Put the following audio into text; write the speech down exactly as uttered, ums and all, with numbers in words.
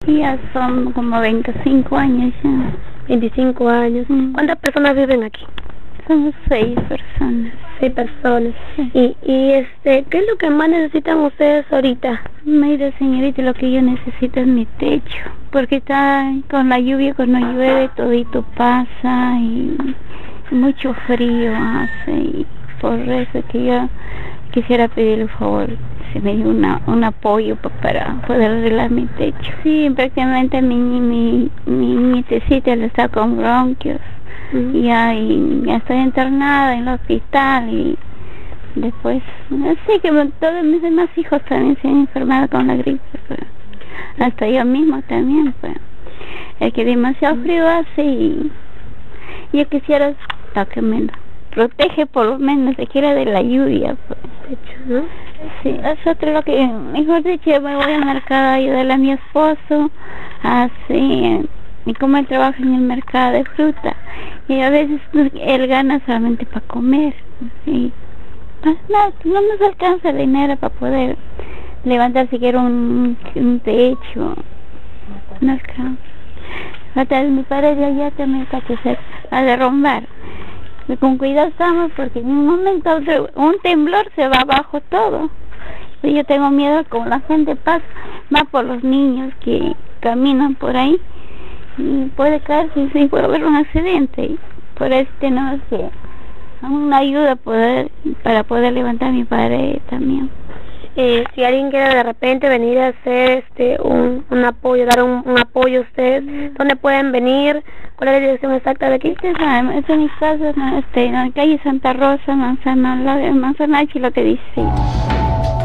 Ya son como veinticinco años ya. veinticinco años. Mm. ¿Cuántas personas viven aquí? Somos seis personas. Seis personas. Sí. Y, y este, ¿qué es lo que más necesitan ustedes ahorita? Mira, señorita, lo que yo necesito es mi techo, porque está con la lluvia, cuando llueve todito pasa y mucho frío hace, y por eso que yo quisiera pedirle un favor, si me dio una, un apoyo pa, para poder arreglar mi techo. Sí, prácticamente mi, mi, mi nietecita le está con bronquios. Uh-huh. y, ya, y ya estoy internada en el hospital y después, así que todos mis demás hijos también se han enfermado con la gripe, pues. Hasta yo mismo también, pues. Es que demasiado frío hace y yo quisiera que me protege por lo menos siquiera de la lluvia, pues. ¿No? Sí, eso es lo que, mejor dicho, yo me voy al mercado a ayudarle a mi esposo, así, y como él trabaja en el mercado de fruta, y a veces él gana solamente para comer, y pues no, no nos alcanza el dinero para poder levantar siquiera un, un techo, no alcanza. Hasta mi padre de allá también está que se va a derrumbar. Con cuidado estamos porque en un momento un temblor se va abajo todo. Y yo tengo miedo como la gente pasa, más por los niños que caminan por ahí y puede caerse y puede haber un accidente. Y por eso tenemos que una ayuda poder, para poder levantar a mi padre también. Eh, si alguien quiere de repente venir a hacer este un, un apoyo, dar un, un apoyo a ustedes, ¿dónde pueden venir? ¿Cuál es la dirección exacta de aquí? Este es en mi casa, este, en la calle Santa Rosa, Manzana, la de Manzanachi, lo que dice.